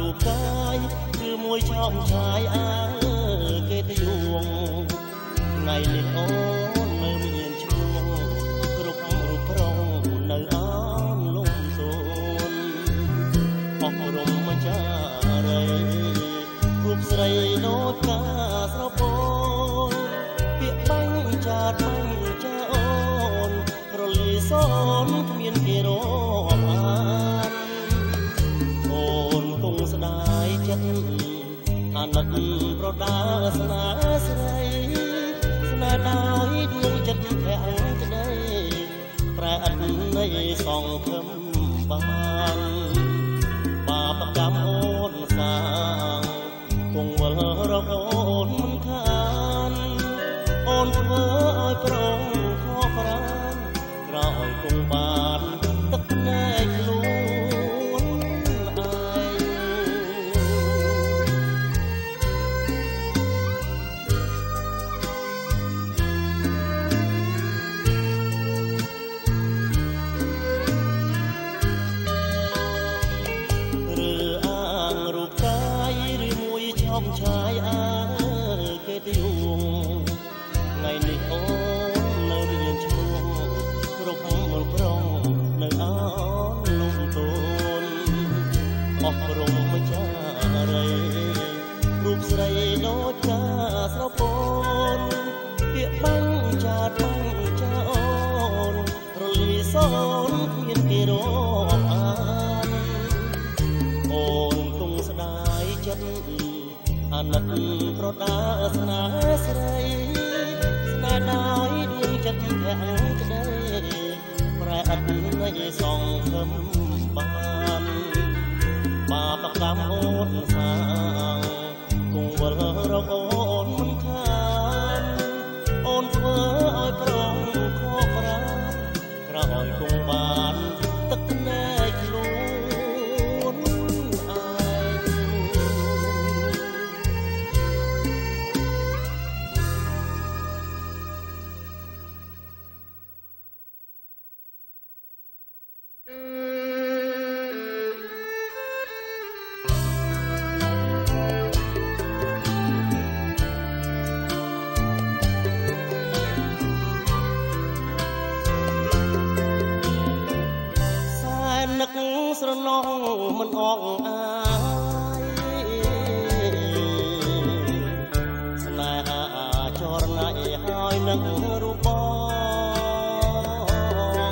រូបកាយគឺមួយឆោមឆាយអើគេទៅយួងថ្ងៃនេះអូននៅមានឈ្មោះគ្រប់រូបប្រងនៅអនលំសួនអស់រំមចារីរូបស្រីដូចកាស្រពោនពាក្យបាញ់ចាតបាញ់ចាអូនរលីសូនគ្មានគេរាប់អានអូនគង់ស្ដាយចិត្តអាណិតប្រដាស្នាស្រីស្នេហ៍ដោយដួងចិត្តធាក់ក្ដីប្រែអត់នៃសងខឹមបានបាបកម្មអូនសាងគង់វល់រកអូនមិនខានអូនធ្វើឲ្យប្រងខកប្រានក្រោយគង់បានទឹកភ្នែកខ្លួនឯងឆាយអើគេទៅយួងថ្ងៃនេះអូននៅមានឈ្មោះគ្រប់មុខប្រងនៅអនលំតូនអស់រំមចារីរូបស្រីដូចកាស្រពោនពាក្យបាញ់ចាតបាញ់ចាអូនរលីសូនគ្មានគេរាប់អានអូនគង់ស្ដាយចិត្តអាណិតប្រដាស្នាស្រីស្នេហ៍ដោយដួងចិត្តធាក់ក្ដីប្រែអត់នៃសងខឹមបានបាបកម្មអូនសាងគង់វល់រកអូនមិនខានអូនធ្វើឲ្យប្រងខកប្រានក្រោយគង់បានទឹកភ្នែកខ្លួនឯងស្រណងមិនអងអាយស្នេហាចរណៃហើយនឹងរូបបង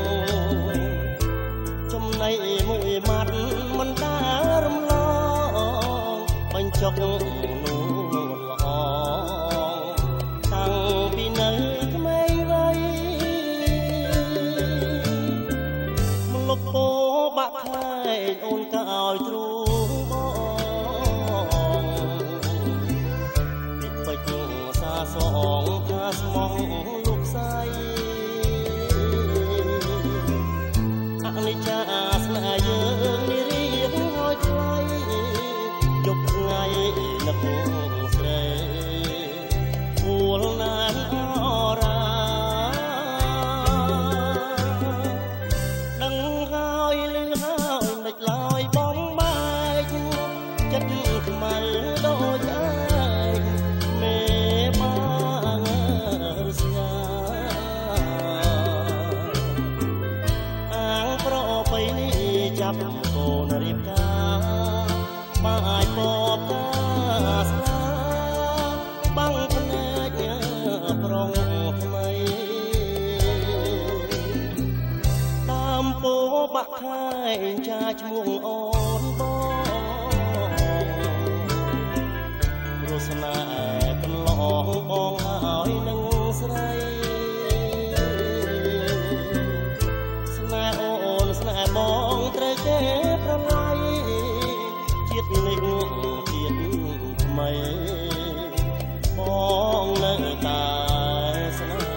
ចំណៃមួយម៉ាត់មិនដារំលងបញ្ចុកនួនល្អតាំងពីនៅក្មេងវ័យមកលុបពោបាក់ខែអូនក៏ឲ្យទ្រូងបងពីពេជ្រសាសងថាស្មោះលោកស្រីអនិច្ចាស្នេហ៍យើងនេះរៀងឲ្យថ្លៃយប់ថ្ងៃនឹកស្រីគួលណាស់អរាដឹងហើយលឺហើយមិនឡើយបងបែកចិត្តខ្មៅដូចឯងមេបានស្ងាអាងប្របីនេះចាប់កូនរៀបការបាយបបតាស្នាបាំងភ្នែកប្រងថ្មីតាមពោបាក់ខែចាឈ្មោះអូនបងរសនាកន្លងបងហើយនឹងស្រីស្នេហ៍អូនស្នេហ៍បងត្រូវគេប្រឡាយជាតិនេះជាតិថ្មីបងនៅតែស្នេហ៍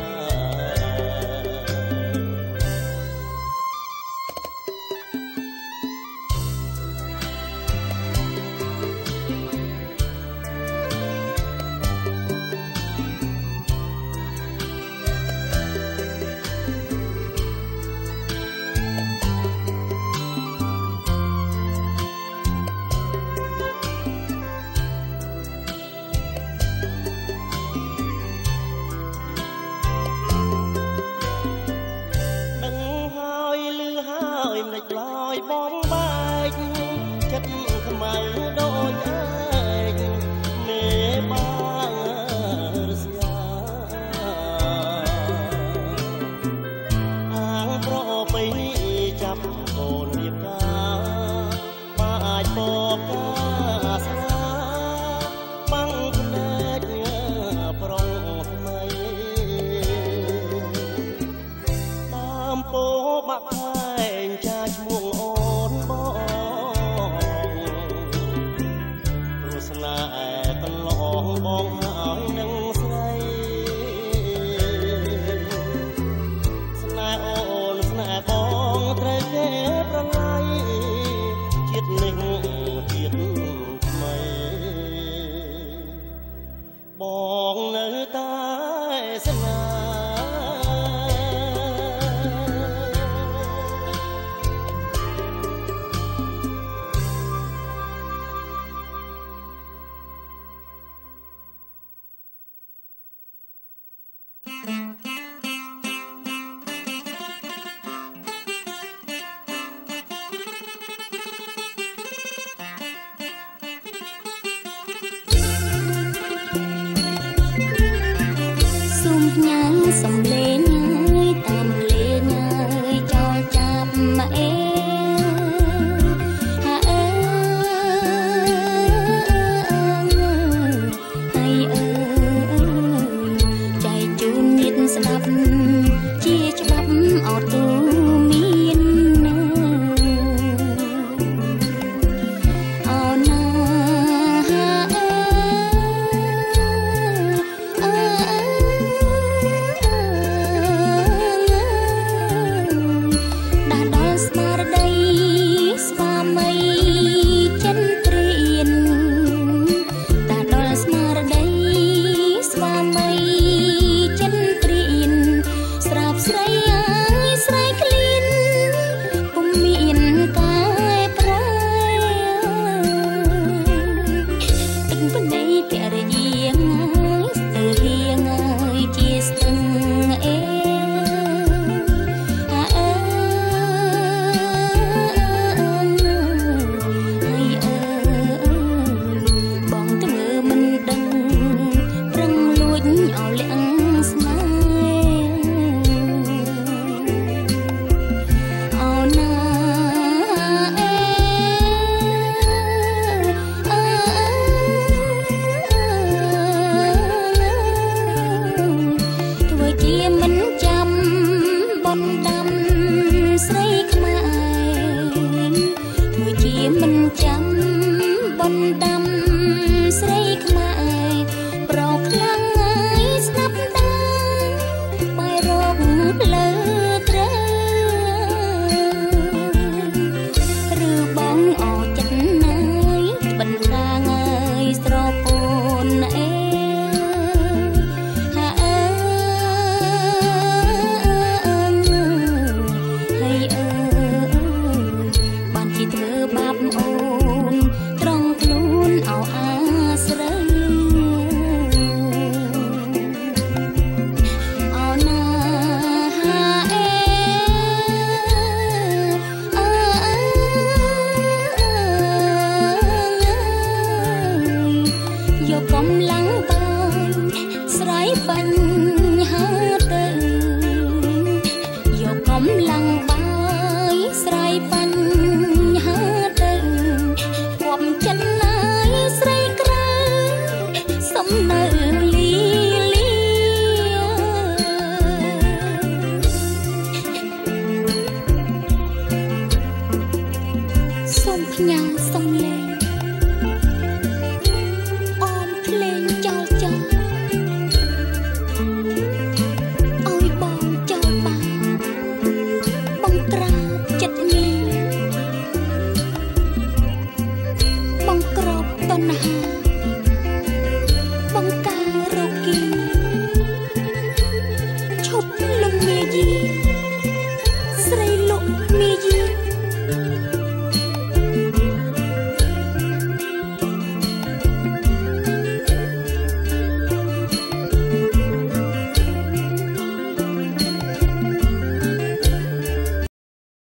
Hãy subscribe cho kênh Ghiền Mì Gõ để không bỏ lỡ